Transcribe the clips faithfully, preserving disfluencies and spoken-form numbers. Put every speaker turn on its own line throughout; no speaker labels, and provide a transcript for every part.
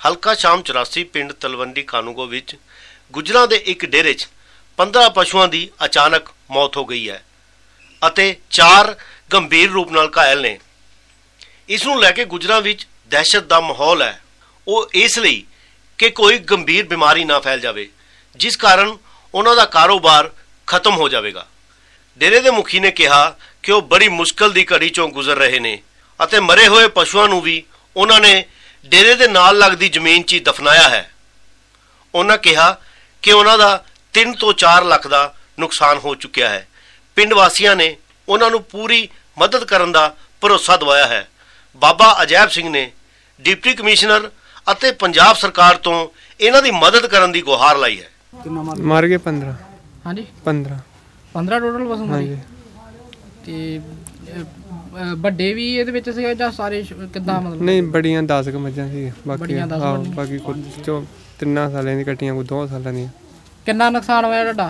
हल्का शाम चौरासी पिंड तलवंडी कानूगो विच गुजरां दे एक डेरे च पंद्रह पशुओं की अचानक मौत हो गई है अते चार गंभीर रूप नाल घायल ने। इस नूं लैके गुजरां विच दहशत दा माहौल है, वो इसलिए कि कोई गंभीर बीमारी ना फैल जाए जिस कारण उन्हां दा कारोबार खत्म हो जाएगा। डेरे दे मुखी ने कहा कि वो बड़ी मुश्किल दी घड़ी चों गुजर रहे ने अते मरे हुए पशुओं नूं भी उन्होंने डेरे दे नाल लगदी जमीन च दफनाया है। उन्होंने कहा कि उन्हां दा तीन तो चार लाख का नुकसान हो चुका है। पिंड वासियों ने उन्होंने पूरी मदद करने का भरोसा दवाया है। बाबा अजैब सिंह ने डिप्टी कमिश्नर अते पंजाब सरकार तो इन्हां दी मदद करने की गुहार लाई है।
मार गए पंद्रह।
हाँ जी
पंद्रह
पंद्रह टोटल पशु मारे ते ਵੱਡੇ ਵੀ ਇਹਦੇ ਵਿੱਚ ਸੀਗਾ ਜਾਂ ਸਾਰੇ ਕਿੱਦਾਂ ਮਤਲਬ
नहीं बड़ियां दस क मझां सी बाकी
बड़ियां दस
हाँ
बड़ियां।
बाकी कुछ जो तिन्ना सालें दी कट्टियां कोई दो सालां दी।
ਕਿੰਨਾ ਨੁਕਸਾਨ ਹੋਇਆ ਤੁਹਾਡਾ?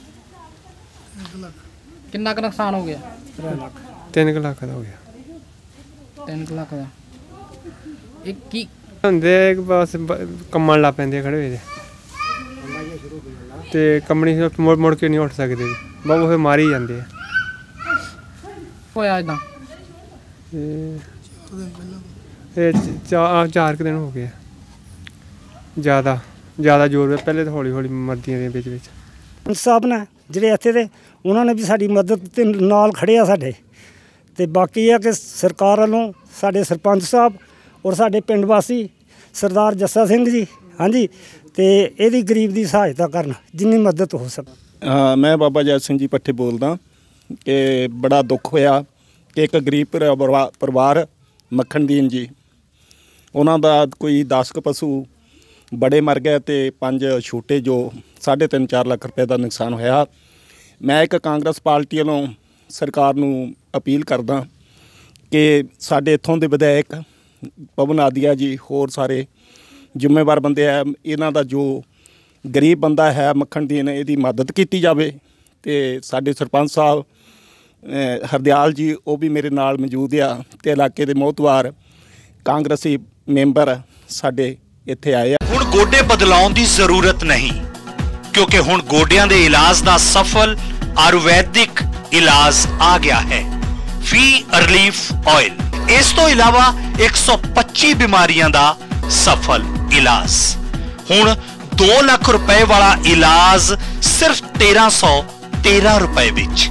ਕਿੰਨਾ ਕੁ ਨੁਕਸਾਨ ਹੋ ਗਿਆ?
तीन क लाख दा हो गया।
तीन ਲੱਖ ਦਾ। ਇਹ ਕੀ
ਹੁੰਦੇ बस कम्मण ला पैंदे खड़े होए ते कम्मणी मुड़ मुड़ के नहीं उठ सकदे बहुत फिर मारी जांदे आ।
ਹੋਇਆ ਇਦਾਂ?
ਇਹ ਚਾਰ ਚਾਰ ਕੁ ਦਿਨ ਹੋ ਗਏ ਜ਼ਿਆਦਾ ਜ਼ਿਆਦਾ ਜ਼ੋਰ ਪਹਿਲੇ ਤਾਂ ਹੌਲੀ ਹੌਲੀ ਮਰਦੀਆਂ ਦੇ ਵਿੱਚ ਵਿੱਚ
ਸਾਹਿਬ ਨੇ ਜਿਹੜੇ ਇੱਥੇ ਦੇ ਉਹਨਾਂ ਨੇ ਵੀ ਸਾਡੀ ਮਦਦ ਤੇ ਨਾਲ ਖੜੇ ਆ ਸਾਡੇ ਤੇ ਬਾਕੀ ਇਹ ਕਿ ਸਰਕਾਰ ਵੱਲੋਂ ਸਾਡੇ ਸਰਪੰਚ ਸਾਹਿਬ ਔਰ ਸਾਡੇ ਪਿੰਡ ਵਾਸੀ ਸਰਦਾਰ ਜੱਸਾ ਸਿੰਘ ਜੀ ਹਾਂਜੀ ਤੇ ਇਹਦੀ ਗਰੀਬ ਦੀ ਸਹਾਇਤਾ ਕਰਨ ਜਿੰਨੀ ਮਦਦ ਹੋ ਸਕੇ।
ਹਾਂ ਮੈਂ ਬਾਬਾ ਜੈਤ ਸਿੰਘ ਜੀ ਪੱਠੇ ਬੋਲਦਾ कि बड़ा दुख होया कि एक गरीब परिवार मक्खनदीन जी उन्हों का कोई दस क पशु बड़े मर गए तो पाँच छोटे जो साढ़े तीन चार लाख रुपए का नुकसान होया। मैं एक कांग्रेस पार्टी वालों सरकार नूं अपील करदा कि साडे इत्थों दे विधायक पवन आदिया जी होर सारे जिम्मेवार बंदे है इन्हां दा जो गरीब बंदा है मक्खनदीन इहदी मदद की जाए। तो साडे सरपंच साहब हरदयाल जी वो भी मेरे नाल मौजूद आ ते इलाके दे मोहतवार कांग्रेसी मैंबर साडे इत्थे आए।
हुण गोडे बदलाउण दी जरूरत नहीं क्योंकि हुण गोडियां दे इलाज दा सफल आयुर्वैदिक इलाज आ गया है फी रिलीफ ऑयल। इस तो इलावा एक सौ पच्ची बीमारियां दा सफल इलाज। हुण दो लाख रुपए वाला इलाज सिर्फ तेरह सौ तेरह रुपए विच।